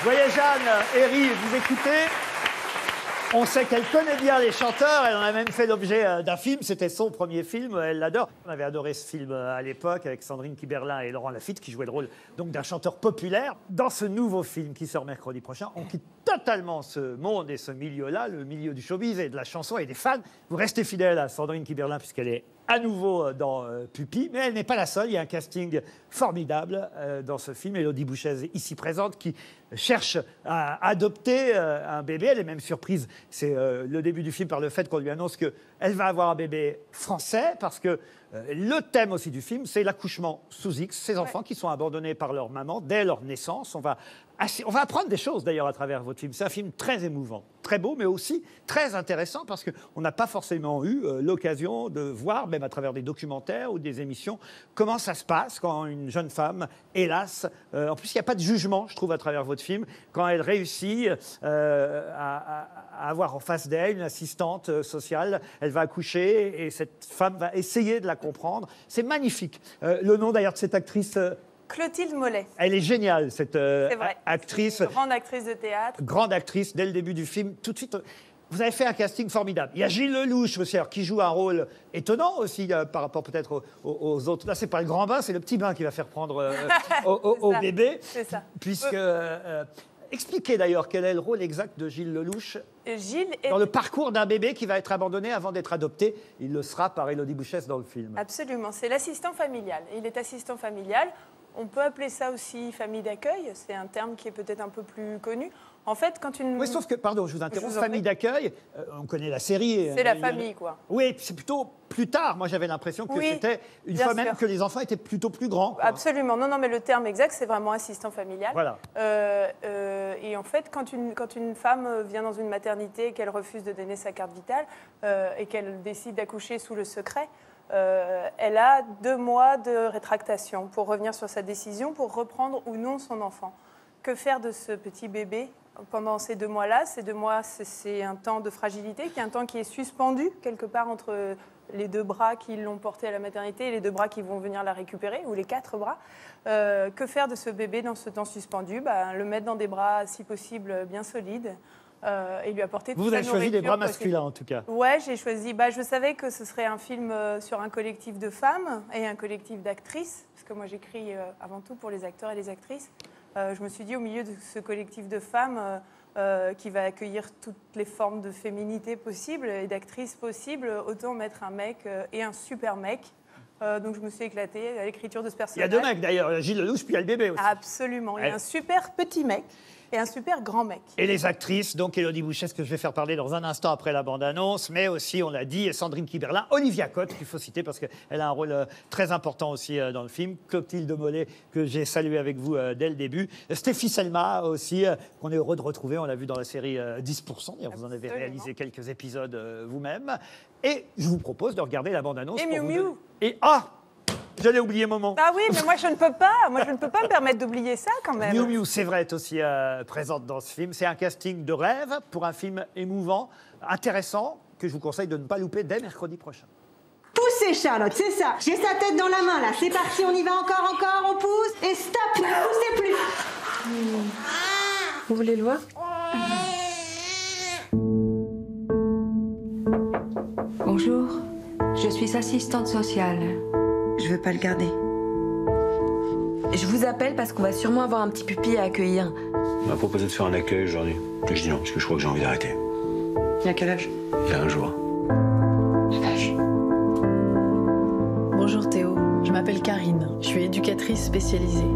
Vous voyez Jeanne, Herry, vous écoutez. On sait qu'elle connaît bien les chanteurs, elle en a même fait l'objet d'un film, c'était son premier film, elle l'adore. On avait adoré ce film à l'époque avec Sandrine Kiberlin et Laurent Lafitte qui jouaient le rôle donc d'un chanteur populaire. Dans ce nouveau film qui sort mercredi prochain, on quitte totalement ce monde et ce milieu-là, le milieu du showbiz et de la chanson et des fans. Vous restez fidèle à Sandrine Kiberlin puisqu'elle est à nouveau dans Pupi, mais elle n'est pas la seule. Il y a un casting formidable dans ce film. Élodie Bouchez, ici présente, qui cherche à adopter un bébé. Elle est même surprise, c'est le début du film, par le fait qu'on lui annonce qu'elle va avoir un bébé français, parce que le thème aussi du film, c'est l'accouchement sous X, ces enfants qui sont abandonnés par leur maman dès leur naissance. On va apprendre des choses d'ailleurs à travers votre film. C'est un film très émouvant, très beau, mais aussi très intéressant parce qu'on n'a pas forcément eu l'occasion de voir, même à travers des documentaires ou des émissions, comment ça se passe quand une jeune femme, hélas, en plus il n'y a pas de jugement, je trouve, à travers votre film, quand elle réussit à avoir en face d'elle une assistante sociale, elle va accoucher et cette femme va essayer de la comprendre. C'est magnifique. Le nom d'ailleurs de cette actrice... Clotilde Mollet. Elle est géniale, cette actrice. Une grande actrice de théâtre. Grande actrice, dès le début du film. Tout de suite, vous avez fait un casting formidable. Il y a Gilles Lelouch aussi, alors, qui joue un rôle étonnant aussi par rapport peut-être aux autres. Là, c'est pas le grand bain, c'est le petit bain qui va faire prendre au bébé. C'est ça. Puisque... expliquez d'ailleurs quel est le rôle exact de Gilles Lelouch dans le parcours d'un bébé qui va être abandonné avant d'être adopté. Il le sera par Élodie Bouchez dans le film. Absolument, c'est l'assistant familial. Il est assistant familial. On peut appeler ça aussi famille d'accueil. C'est un terme qui est peut-être un peu plus connu. En fait, quand une... Oui, sauf que, pardon, je vous interromps, famille d'accueil, on connaît la série. C'est la famille, quoi. Oui, c'est plutôt plus tard. Moi, j'avais l'impression que c'était une fois même que les enfants étaient plutôt plus grands, quoi. Absolument. Non, mais le terme exact, c'est vraiment assistant familial. Voilà. Et en fait, quand une femme vient dans une maternité et qu'elle refuse de donner sa carte vitale et qu'elle décide d'accoucher sous le secret, elle a 2 mois de rétractation pour revenir sur sa décision, pour reprendre ou non son enfant. Que faire de ce petit bébé pendant ces 2 mois-là? Ces 2 mois, c'est un temps de fragilité, qui est un temps qui est suspendu quelque part entre les 2 bras qui l'ont porté à la maternité et les 2 bras qui vont venir la récupérer, ou les 4 bras. Que faire de ce bébé dans ce temps suspendu? Le mettre dans des bras, si possible, bien solides. Et lui apporter toute sa nourriture. Vous avez choisi des bras masculins, en tout cas. Ouais, j'ai choisi. Je savais que ce serait un film sur un collectif de femmes et un collectif d'actrices, parce que moi j'écris avant tout pour les acteurs et les actrices. Je me suis dit, au milieu de ce collectif de femmes qui va accueillir toutes les formes de féminité possibles et d'actrices possibles, autant mettre un mec et un super mec. Donc je me suis éclatée à l'écriture de ce personnage. Il y a 2 mecs d'ailleurs, Gilles Lelouch, puis il y a le bébé aussi. Absolument. Il y a un super petit mec et un super grand mec. Et les actrices, donc Élodie Bouchez, que je vais faire parler dans un instant après la bande-annonce, mais aussi, on l'a dit, Sandrine Kiberlin, Olivia Cotte, qu'il faut citer parce qu'elle a un rôle très important aussi dans le film, Clotilde Mollet, que j'ai salué avec vous dès le début, Stéphie Selma aussi, qu'on est heureux de retrouver, on l'a vu dans la série 10%, d'ailleurs vous en avez réalisé quelques épisodes vous-même, et je vous propose de regarder la bande-annonce. Et Miu Miu. Et j'allais oublier Moment. Ah oui, mais moi je ne peux pas. Moi je ne peux pas me permettre d'oublier ça quand même. Miu Miu, c'est vrai, est aussi présente dans ce film. C'est un casting de rêve pour un film émouvant, intéressant, que je vous conseille de ne pas louper dès mercredi prochain. Poussez Charlotte, c'est ça. J'ai sa tête dans la main là. C'est parti, on y va encore, on pousse. Et stop, ne poussez plus. Vous voulez le voir? Bonjour, je suis assistante sociale. Je veux pas le garder. Je vous appelle parce qu'on va sûrement avoir un petit pupille à accueillir. On m'a proposé de faire un accueil aujourd'hui. Je dis non, parce que je crois que j'ai envie d'arrêter. Il a quel âge? Il y a 1 jour. Bonjour Théo, je m'appelle Karine, je suis éducatrice spécialisée.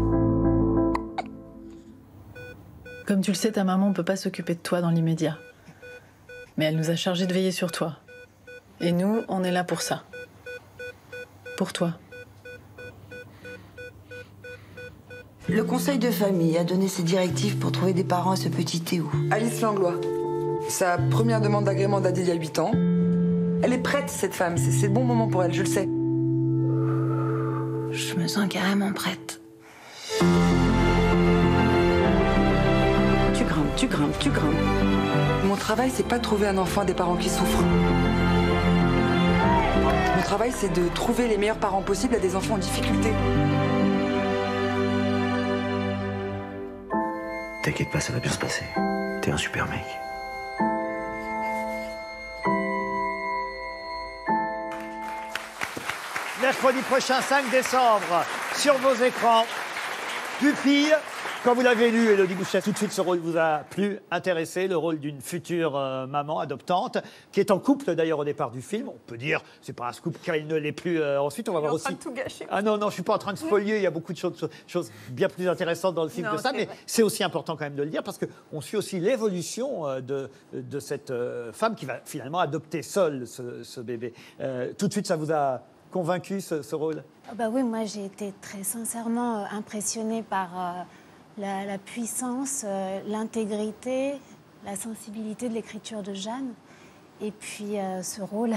Comme tu le sais, ta maman ne peut pas s'occuper de toi dans l'immédiat. Mais elle nous a chargés de veiller sur toi. Et nous, on est là pour ça. Pour toi. Le conseil de famille a donné ses directives pour trouver des parents à ce petit Théo. Alice Langlois. Sa première demande d'agrément date d'il y a 8 ans. Elle est prête, cette femme. C'est le bon moment pour elle, je le sais. Je me sens carrément prête. Tu grimpes. Mon travail, c'est pas trouver un enfant à des parents qui souffrent. Mon travail, c'est de trouver les meilleurs parents possibles à des enfants en difficulté. t'inquiète pas, ça va bien se passer. T'es un super mec. Mercredi prochain, 5 décembre, sur vos écrans, Pupille. Quand vous l'avez lu, Élodie Bouchet, tout de suite, ce rôle vous a plu, intéressé, le rôle d'une future maman adoptante, qui est en couple d'ailleurs au départ du film. On peut dire, c'est pas un scoop qu'elle ne l'est plus ensuite. On va voir aussi. en train de tout gâcher. Ah non, je suis pas en train de spolier. Il y a beaucoup de choses bien plus intéressantes dans le film Non, que ça, c'est mais vrai. c'est aussi important quand même de le dire parce qu'on suit aussi l'évolution de cette femme qui va finalement adopter seule ce bébé. Tout de suite, ça vous a convaincu ce rôle? Ah bah oui, moi j'ai été très sincèrement impressionnée par la puissance, l'intégrité, la sensibilité de l'écriture de Jeanne. Et puis ce rôle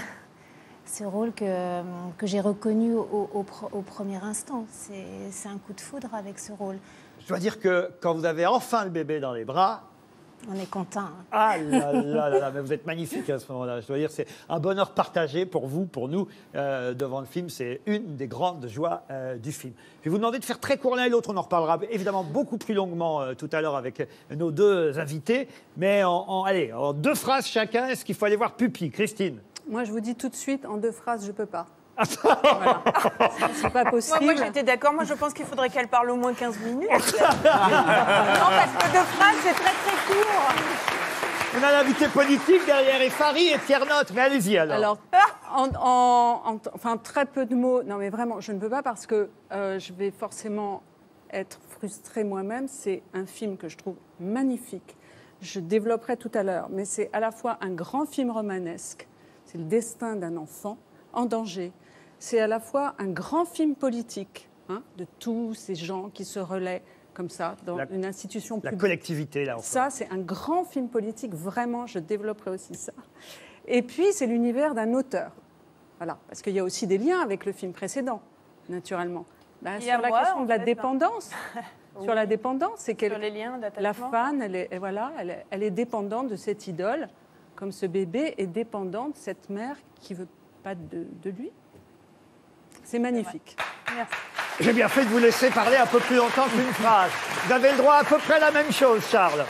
que j'ai reconnu au premier instant. C'est un coup de foudre avec ce rôle. Je dois dire que quand vous avez enfin le bébé dans les bras, On est content. Hein. ah là là là là, mais vous êtes magnifique à ce moment-là. Je dois dire, c'est un bonheur partagé pour vous, pour nous, devant le film. C'est une des grandes joies du film. Je vais vous demander de faire très court l'un et l'autre. On en reparlera évidemment beaucoup plus longuement tout à l'heure avec nos deux invités. Mais allez, en 2 phrases chacun, est-ce qu'il faut aller voir Pupille? Christine? Moi, je vous dis tout de suite, en 2 phrases, je peux pas. Voilà. C'est pas possible. Moi j'étais d'accord. Moi, je pense qu'il faudrait qu'elle parle au moins 15 minutes. Non, parce que 2 phrases, c'est très très court. On a l'invité politique derrière, et Farid et Tiernotte. Mais allez-y alors. Alors, enfin, très peu de mots. Non, mais vraiment, je ne peux pas parce que je vais forcément être frustrée moi-même. C'est un film que je trouve magnifique. Je développerai tout à l'heure. Mais c'est à la fois un grand film romanesque. C'est le destin d'un enfant en danger. C'est à la fois un grand film politique, hein, de tous ces gens qui se relaient comme ça dans une institution publique. La collectivité, là. Enfin. Ça, c'est un grand film politique, vraiment, je développerai aussi ça. Et puis, c'est l'univers d'un auteur. Voilà, parce qu'il y a aussi des liens avec le film précédent, naturellement. Ben, sur la question de la dépendance. Sur la dépendance, c'est que la femme, elle est dépendante de cette idole, comme ce bébé est dépendant de cette mère qui ne veut pas de lui. C'est magnifique. Merci. J'ai bien fait de vous laisser parler un peu plus longtemps qu'une phrase. Vous avez le droit à peu près la même chose, Charles.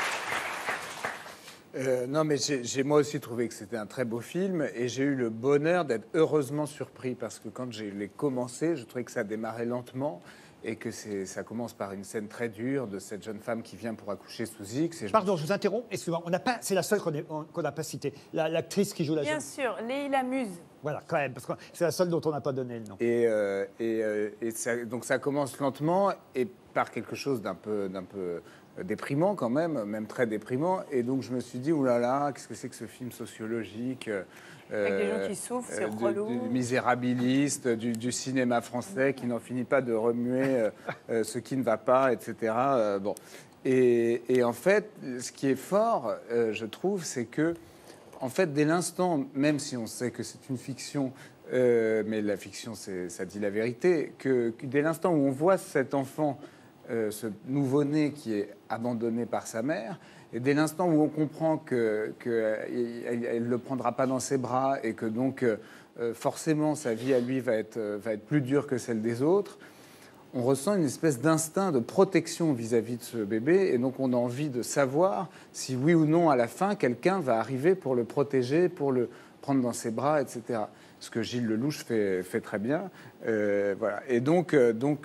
Non, mais j'ai moi aussi trouvé que c'était un très beau film et j'ai eu le bonheur d'être heureusement surpris parce que quand je l'ai commencé, je trouvais que ça démarrait lentement et que ça commence par une scène très dure de cette jeune femme qui vient pour accoucher sous X. Pardon, je vous interromps. Excusez-moi, c'est la seule qu'on n'a pas citée. L'actrice qui joue la jeune. Bien sûr, Leïla Muse. Voilà, quand même, parce que c'est la seule dont on n'a pas donné le nom. Donc ça commence lentement et par quelque chose d'un peu déprimant quand même très déprimant. Et donc je me suis dit, oulala, qu'est-ce que c'est que ce film sociologique avec des gens qui souffrent, c'est relou. Du misérabiliste, du cinéma français qui n'en finit pas de remuer ce qui ne va pas, etc. Bon. Et en fait, ce qui est fort, je trouve, c'est que en fait, dès l'instant, même si on sait que c'est une fiction, mais la fiction, ça dit la vérité, que dès l'instant où on voit cet enfant, ce nouveau-né qui est abandonné par sa mère, et dès l'instant où on comprend qu'elle ne le prendra pas dans ses bras et que donc forcément sa vie à lui va être plus dure que celle des autres, on ressent une espèce d'instinct de protection vis-à-vis de ce bébé et donc on a envie de savoir si oui ou non à la fin quelqu'un va arriver pour le protéger, pour le prendre dans ses bras, etc. Ce que Gilles Lelouch fait très bien. Voilà. Et donc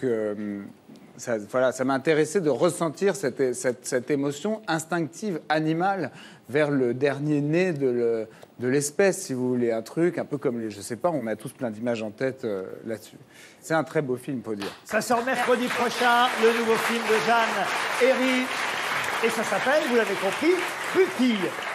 ça m'a intéressé de ressentir cette émotion instinctive, animale, vers le dernier né de l'espèce, si vous voulez. Un truc un peu comme je sais pas, on a tous plein d'images en tête là-dessus. C'est un très beau film, faut dire. Ça sort mercredi prochain, le nouveau film de Jeanne Herry. Et ça s'appelle, vous l'avez compris, Pupille.